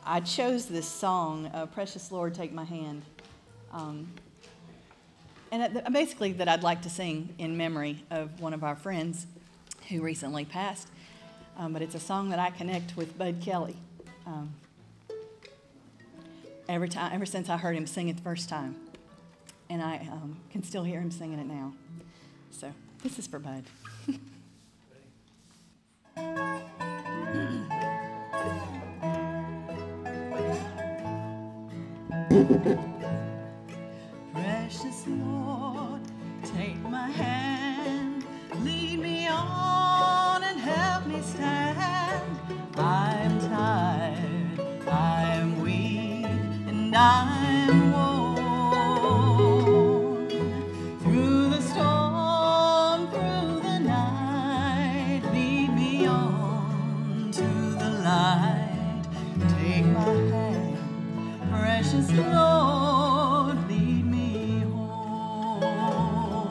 I chose this song, Precious Lord, Take My Hand. Basically that I'd like to sing in memory of one of our friends who recently passed. But it's a song that I connect with Bud Kelley. Ever since I heard him sing it the first time. And I can still hear him singing it now. So this is for Bud. Precious Lord, take my hand, lead me on and help me stand. I am tired, I am weak, and I am worn. Through the storm, through the night, lead me on to the light. Take my hand, precious Lord, lead me home.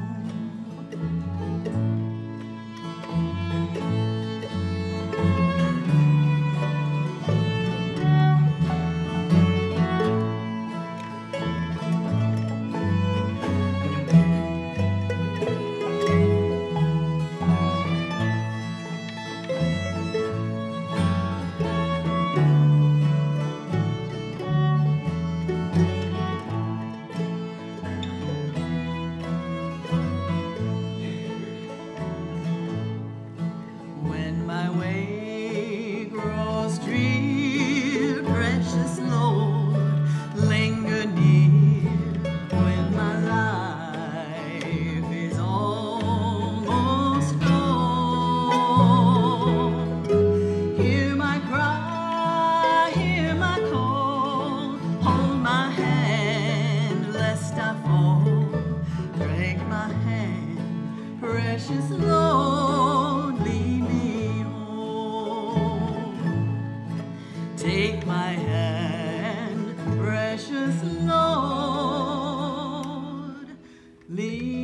When my way grows drear, precious Lord, linger near. When my life is almost gone, hear my cry, hear my call, hold my hand lest I fall. Take my hand, precious Lord, lead me home. Take my hand, precious Lord, lead